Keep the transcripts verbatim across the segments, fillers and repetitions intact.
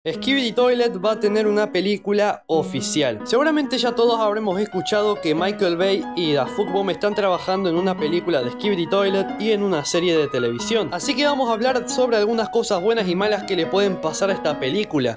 Skibidi Toilet va a tener una película oficial. Seguramente ya todos habremos escuchado que Michael Bay y Da Fuck Boom están trabajando en una película de Skibidi Toilet y en una serie de televisión. Así que vamos a hablar sobre algunas cosas buenas y malas que le pueden pasar a esta película.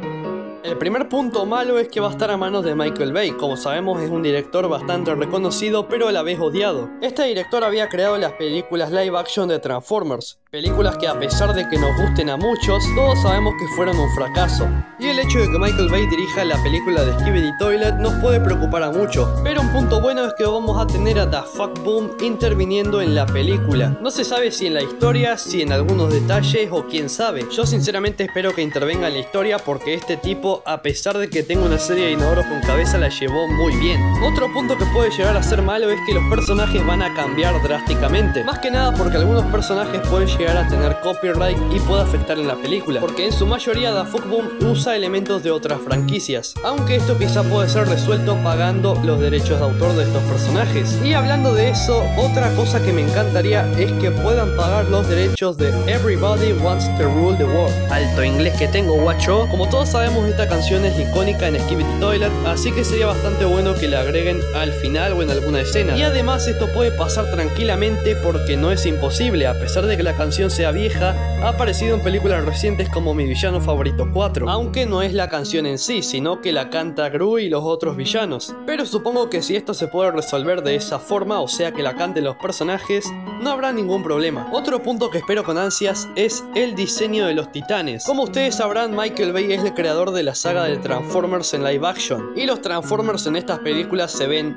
El primer punto malo es que va a estar a manos de Michael Bay. Como sabemos, es un director bastante reconocido pero a la vez odiado. Este director había creado las películas live action de Transformers, películas que, a pesar de que nos gusten a muchos, todos sabemos que fueron un fracaso. Y el hecho de que Michael Bay dirija la película de Skibidi Toilet nos puede preocupar a muchos. Pero un punto bueno es que vamos a tener a Da Fuck Boom interviniendo en la película. No se sabe si en la historia, si en algunos detalles o quién sabe. Yo sinceramente espero que intervenga en la historia porque este tipo, a pesar de que tenga una serie de inodoros con cabeza, la llevó muy bien. Otro punto que puede llegar a ser malo es que los personajes van a cambiar drásticamente. Más que nada porque algunos personajes pueden llegar a tener copyright y puede afectar en la película, porque en su mayoría Da Fuck Boom usa elementos de otras franquicias, aunque esto quizá puede ser resuelto pagando los derechos de autor de estos personajes. Y hablando de eso, otra cosa que me encantaría es que puedan pagar los derechos de Everybody Wants to Rule the World. Alto inglés que tengo, guacho. Como todos sabemos, esta canción es icónica en Skibidi Toilet, así que sería bastante bueno que la agreguen al final o en alguna escena. Y además esto puede pasar tranquilamente porque no es imposible. A pesar de que la canción sea vieja, ha aparecido en películas recientes como Mi Villano Favorito cuatro, aunque no es la canción en sí, sino que la canta Gru y los otros villanos. Pero supongo que si esto se puede resolver de esa forma, o sea que la canten los personajes, no habrá ningún problema. Otro punto que espero con ansias es el diseño de los titanes. Como ustedes sabrán, Michael Bay es el creador de la saga de Transformers en live action, y los Transformers en estas películas se ven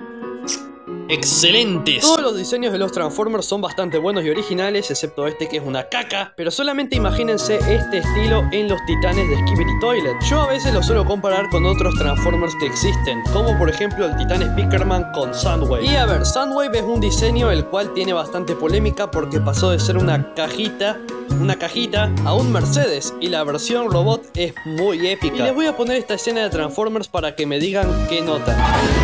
excelentes. Todos los diseños de los Transformers son bastante buenos y originales, excepto este que es una caca. Pero solamente imagínense este estilo en los titanes de Skibidi Toilet. Yo a veces lo suelo comparar con otros Transformers que existen, como por ejemplo el titán Speakerman con Soundwave. Y a ver, Soundwave es un diseño el cual tiene bastante polémica porque pasó de ser una cajita una cajita a un Mercedes, y la versión robot es muy épica. Y les voy a poner esta escena de Transformers para que me digan qué notan.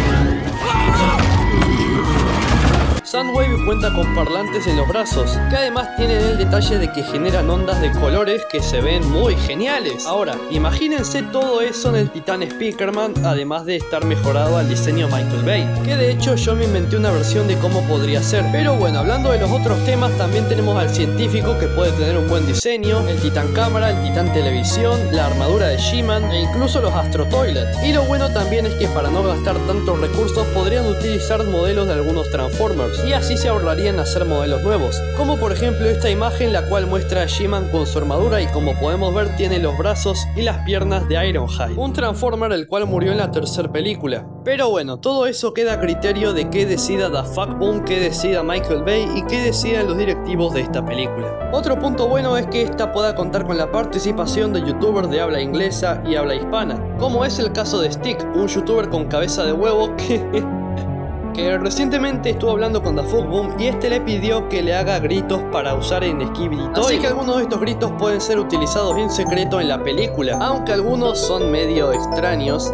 Soundwave cuenta con parlantes en los brazos, que además tienen el detalle de que generan ondas de colores que se ven muy geniales. Ahora, imagínense todo eso en el titán Speakerman, además de estar mejorado al diseño Michael Bay, que de hecho yo me inventé una versión de cómo podría ser. Pero bueno, hablando de los otros temas, también tenemos al científico, que puede tener un buen diseño, el titán cámara, el titán televisión, la armadura de She-Man e incluso los Astro Toilet. Y lo bueno también es que para no gastar tantos recursos podrían utilizar modelos de algunos Transformers, y así se ahorrarían hacer modelos nuevos, como por ejemplo esta imagen, la cual muestra a She-Man con su armadura y, como podemos ver, tiene los brazos y las piernas de Ironhide, un Transformer el cual murió en la tercera película. Pero bueno, todo eso queda a criterio de qué decida Da Fuck Boom, qué decida Michael Bay y qué decidan los directivos de esta película. Otro punto bueno es que esta pueda contar con la participación de youtubers de habla inglesa y habla hispana, como es el caso de Stick, un youtuber con cabeza de huevo que que recientemente estuvo hablando con Da Fuck Boom y este le pidió que le haga gritos para usar en Skibidi Toilet. Así que algunos de estos gritos pueden ser utilizados en secreto en la película, aunque algunos son medio extraños.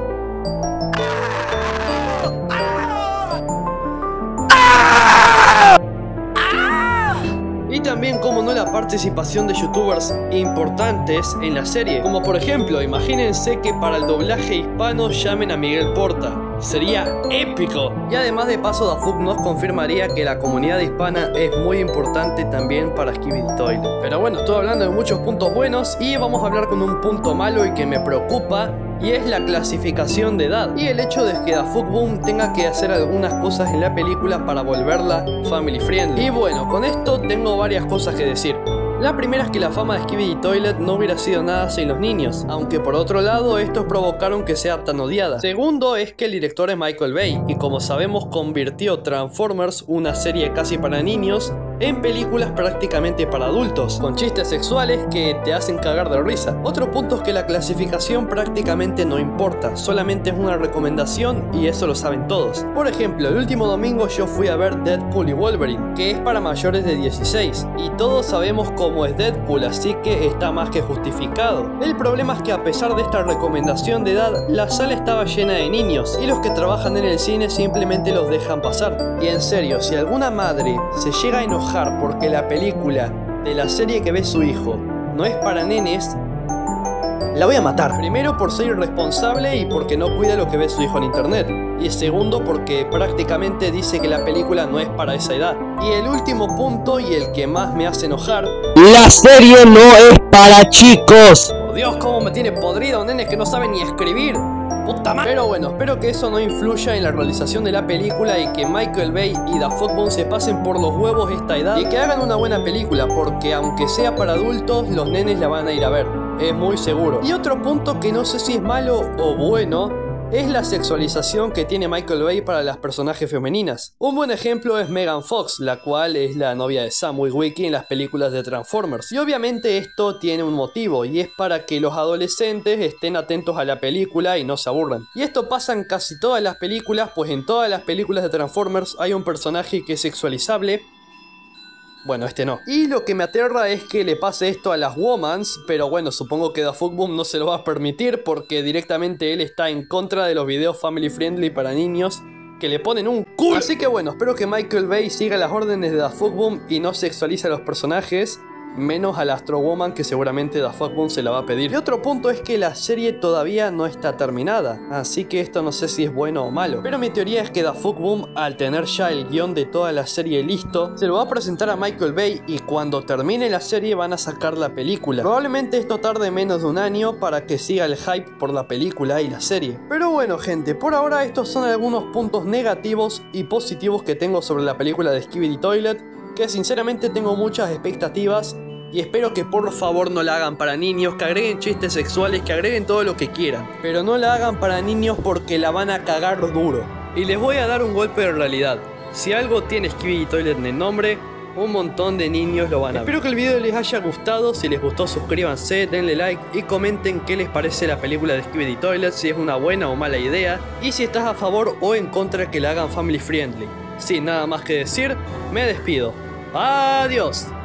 Y también, como no, la participación de youtubers importantes en la serie, como por ejemplo, imagínense que para el doblaje hispano llamen a Miguel Porta. Sería épico. Y además de paso, Da Fuck nos confirmaría que la comunidad hispana es muy importante también para Skibidi Toilet. Pero bueno, estoy hablando de muchos puntos buenos y vamos a hablar con un punto malo y que me preocupa, y es la clasificación de edad y el hecho de que Da Fuck Boom tenga que hacer algunas cosas en la película para volverla family friendly. Y bueno, con esto tengo varias cosas que decir. La primera es que la fama de Skibidi Toilet no hubiera sido nada sin los niños, aunque por otro lado estos provocaron que sea tan odiada. Segundo es que el director es Michael Bay, y como sabemos convirtió Transformers, una serie casi para niños, en películas prácticamente para adultos, con chistes sexuales que te hacen cagar de risa. Otro punto es que la clasificación prácticamente no importa, solamente es una recomendación y eso lo saben todos. Por ejemplo, el último domingo yo fui a ver Deadpool y Wolverine, que es para mayores de dieciséis, y todos sabemos cómo es Deadpool, así que está más que justificado. El problema es que, a pesar de esta recomendación de edad, la sala estaba llena de niños, y los que trabajan en el cine simplemente los dejan pasar. Y en serio, si alguna madre se llega a enojar porque la película de la serie que ve su hijo no es para nenes, la voy a matar. Primero por ser irresponsable y porque no cuida lo que ve su hijo en internet. Y segundo porque prácticamente dice que la película no es para esa edad. Y el último punto y el que más me hace enojar: la serie no es para chicos. Por Dios, cómo me tiene podrido, nenes que no saben ni escribir. Puta madre. Pero bueno, espero que eso no influya en la realización de la película y que Michael Bay y Da Fox Boom se pasen por los huevos esta edad y que hagan una buena película, porque aunque sea para adultos, los nenes la van a ir a ver. Es muy seguro. Y otro punto que no sé si es malo o bueno es la sexualización que tiene Michael Bay para las personajes femeninas. Un buen ejemplo es Megan Fox, la cual es la novia de Sam Witwicky en las películas de Transformers. Y obviamente esto tiene un motivo, y es para que los adolescentes estén atentos a la película y no se aburran. Y esto pasa en casi todas las películas, pues en todas las películas de Transformers hay un personaje que es sexualizable. Bueno, este no. Y lo que me aterra es que le pase esto a las Womans, pero bueno, supongo que Da Fox Boom no se lo va a permitir porque directamente él está en contra de los videos family friendly para niños que le ponen un culo. Así que bueno, espero que Michael Bay siga las órdenes de Da Fox Boom y no sexualice a los personajes, menos a la Astro Woman, que seguramente Da Fox Boom se la va a pedir. Y otro punto es que la serie todavía no está terminada, así que esto no sé si es bueno o malo. Pero mi teoría es que Da Fox Boom, al tener ya el guión de toda la serie listo, se lo va a presentar a Michael Bay y cuando termine la serie van a sacar la película. Probablemente esto tarde menos de un año para que siga el hype por la película y la serie. Pero bueno, gente, por ahora estos son algunos puntos negativos y positivos que tengo sobre la película de Skibidi Toilet, que sinceramente tengo muchas expectativas y espero que por favor no la hagan para niños, que agreguen chistes sexuales, que agreguen todo lo que quieran, pero no la hagan para niños porque la van a cagar duro. Y les voy a dar un golpe de realidad: si algo tiene Skibidi Toilet en el nombre, un montón de niños lo van a ver. Espero que el video les haya gustado. Si les gustó, suscríbanse, denle like y comenten qué les parece la película de Skibidi Toilet, si es una buena o mala idea, y si estás a favor o en contra que la hagan family friendly. Sin nada más que decir, me despido. Adiós.